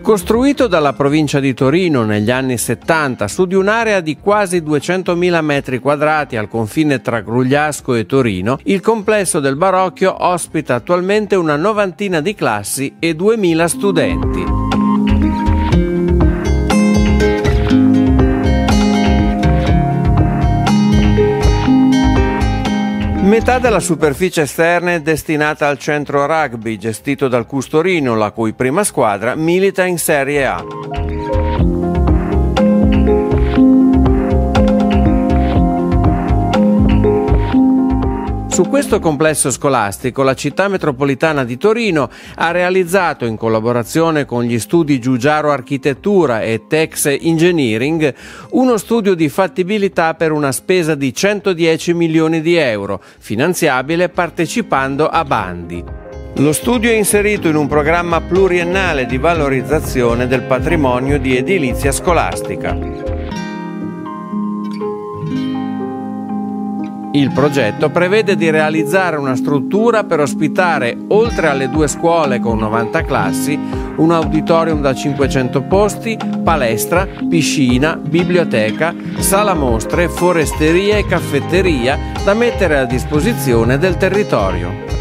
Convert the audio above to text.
Costruito dalla provincia di Torino negli anni 70 su di un'area di quasi 200.000 metri quadrati al confine tra Grugliasco e Torino, il complesso del Barocchio ospita attualmente una novantina di classi e 2.000 studenti. Metà della superficie esterna è destinata al centro rugby gestito dal Custorino, la cui prima squadra milita in Serie A. Su questo complesso scolastico la città metropolitana di Torino ha realizzato, in collaborazione con gli studi Giugiaro Architettura e Tex Engineering, uno studio di fattibilità per una spesa di 110 milioni di euro, finanziabile partecipando a bandi. Lo studio è inserito in un programma pluriennale di valorizzazione del patrimonio di edilizia scolastica. Il progetto prevede di realizzare una struttura per ospitare, oltre alle 2 scuole con 90 classi, un auditorium da 500 posti, palestra, piscina, biblioteca, sala mostre, foresteria e caffetteria da mettere a disposizione del territorio.